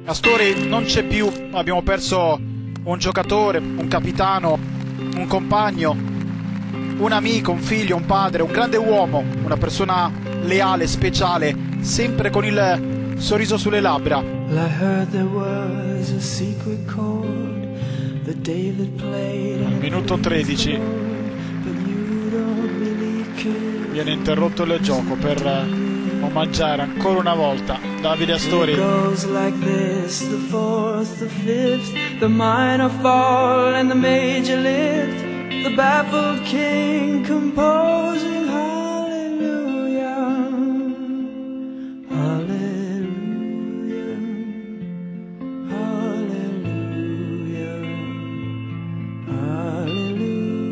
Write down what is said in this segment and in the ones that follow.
Astori non c'è più, abbiamo perso un giocatore, un capitano, un compagno, un amico, un figlio, un padre, un grande uomo, una persona leale, speciale, sempre con il sorriso sulle labbra. Al minuto 13 viene interrotto il gioco per omaggiare ancora una volta Davide Astori. It goes like this, the fourth, the fifth, the minor fall and the major lift, the baffled king composing hallelujah, hallelujah, hallelujah, hallelujah.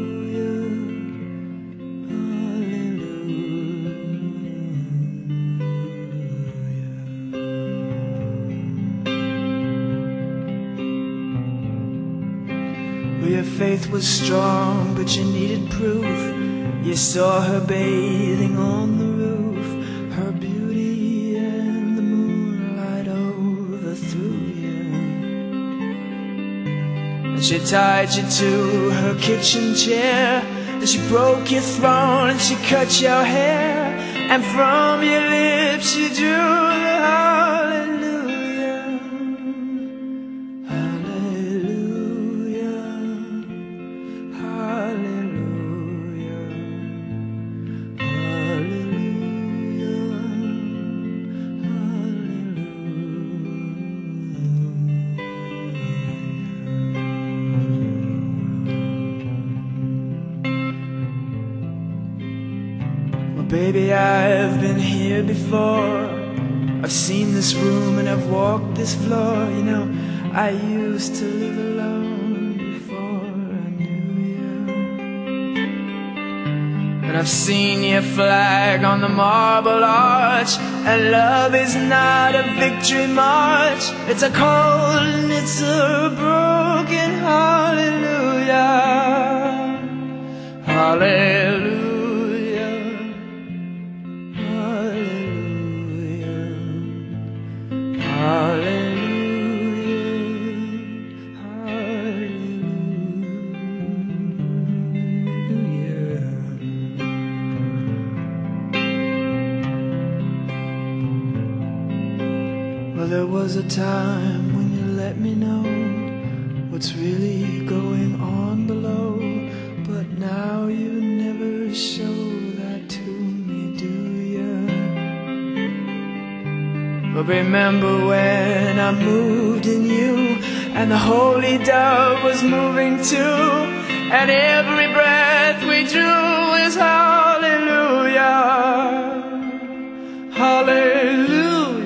Well, your faith was strong, but you needed proof. You saw her bathing on the roof, her beauty and the moonlight overthrew you. And she tied you to her kitchen chair, and she broke your throne, and she cut your hair, and from your lips she drew the hallelujah. Baby, I've been here before. I've seen this room and I've walked this floor. You know, I used to live alone before I knew you. And I've seen your flag on the marble arch. And love is not a victory march. It's a cold and it's a broken hallelujah. Hallelujah. Well, there was a time when you let me know what's really going on below, but now you never show that to me, do you? But remember when I moved in you, and the holy dove was moving too, and every breath we drew is hallelujah, hallelujah.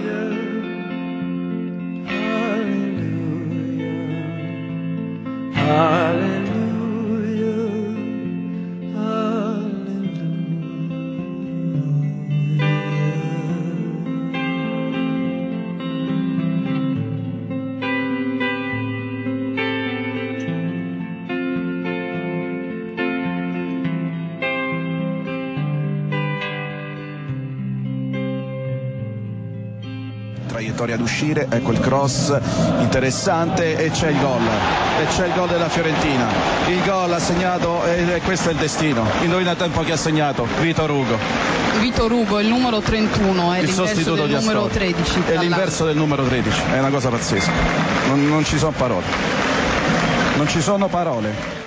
Hallelujah, traiettoria ad uscire, ecco il cross interessante e c'è il gol della Fiorentina. Il gol ha segnato e questo è il destino. Indovina il tempo che ha segnato Vitor Hugo, il numero 31 è il sostituto del di Astori, numero 13, è l'inverso del numero 13, è una cosa pazzesca, non ci sono parole.